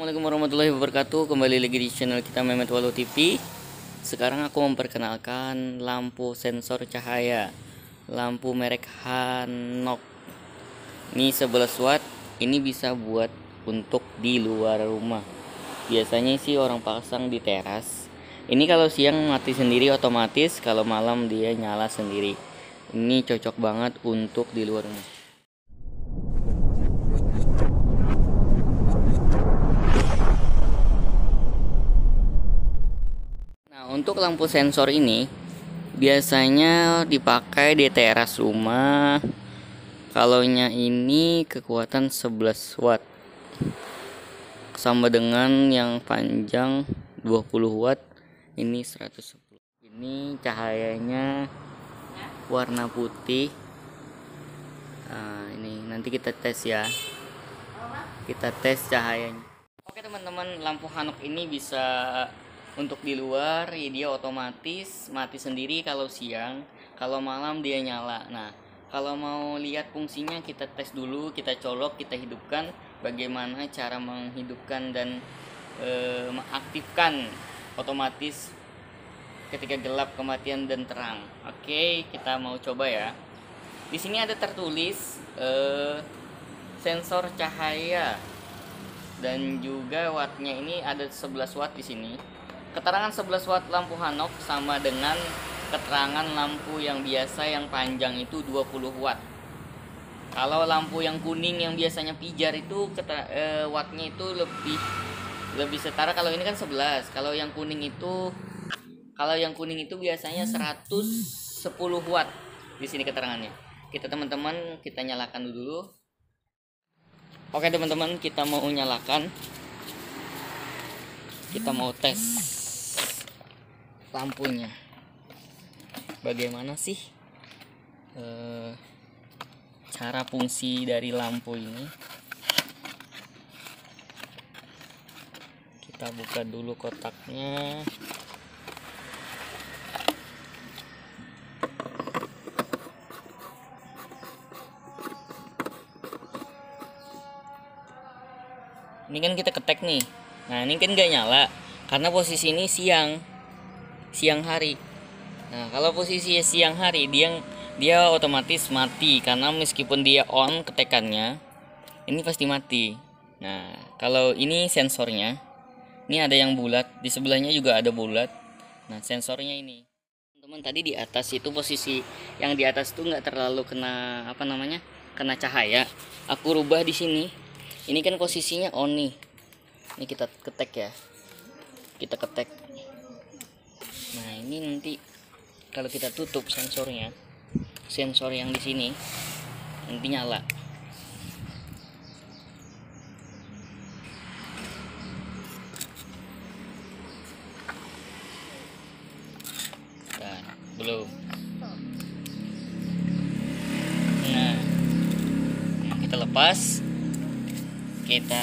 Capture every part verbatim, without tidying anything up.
Assalamualaikum warahmatullahi wabarakatuh. Kembali lagi di channel kita Mehmet Walu T V. Sekarang aku memperkenalkan lampu sensor cahaya, lampu merek Hanok. Ini sebelas watt. Ini bisa buat untuk di luar rumah. Biasanya sih orang pasang di teras. Ini kalau siang mati sendiri otomatis, kalau malam dia nyala sendiri. Ini cocok banget untuk di luar rumah. Untuk lampu sensor ini biasanya dipakai di teras rumah. Kalaunya ini kekuatan sebelas watt sama dengan yang panjang dua puluh watt, ini seratus sepuluh. Ini cahayanya warna putih. Nah, ini nanti kita tes ya. Kita tes cahayanya. Oke teman-teman, lampu Hanok ini bisa untuk di luar, ya dia otomatis mati sendiri kalau siang, kalau malam dia nyala. Nah, kalau mau lihat fungsinya kita tes dulu, kita colok, kita hidupkan. Bagaimana cara menghidupkan dan e, mengaktifkan otomatis ketika gelap, kematian dan terang. Oke, kita mau coba ya. Di sini ada tertulis e, sensor cahaya dan juga wattnya ini ada sebelas watt di sini. Keterangan sebelas watt lampu Hanok sama dengan keterangan lampu yang biasa yang panjang itu dua puluh watt. Kalau lampu yang kuning yang biasanya pijar itu eh, wattnya itu lebih lebih setara. Kalau ini kan sebelas. Kalau yang kuning itu kalau yang kuning itu biasanya seratus sepuluh watt. Di sini keterangannya. Kita teman-teman kita nyalakan dulu. Oke teman-teman, kita mau nyalakan. Kita mau tes lampunya bagaimana sih e, cara fungsi dari lampu ini. Kita buka dulu kotaknya. Ini kan kita ketek nih. Nah ini kan gak nyala karena posisi ini siang siang hari. Nah kalau posisi siang hari dia dia otomatis mati karena meskipun dia on ketekannya ini pasti mati. Nah kalau ini sensornya, ini ada yang bulat, di sebelahnya juga ada bulat. Nah sensornya ini teman tadi di atas itu posisi yang di atas tuh nggak terlalu kena apa namanya kena cahaya. Aku rubah di sini. Ini kan posisinya on nih. Ini kita ketek ya. Kita ketek. Nah, ini nanti kalau kita tutup sensornya, sensor yang di sini nanti nyala. Dan belum. Nah, kita lepas. Kita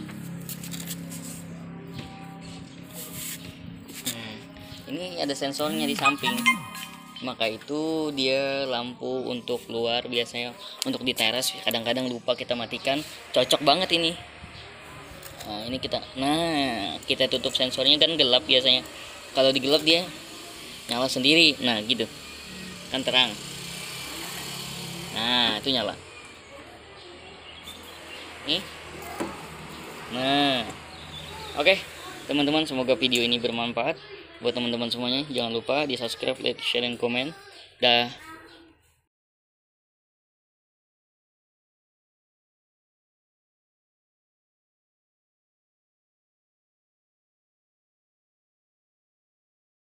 ini ada sensornya di samping, maka itu dia lampu untuk luar. Biasanya untuk di teras kadang-kadang lupa kita matikan, cocok banget ini. Nah ini kita nah kita tutup sensornya kan gelap biasanya, kalau digelap dia nyala sendiri. Nah gitu kan terang. Nah itu nyala nih. Nah oke teman-teman, semoga video ini bermanfaat buat teman-teman semuanya. Jangan lupa di subscribe, like, share, dan komen. Dah.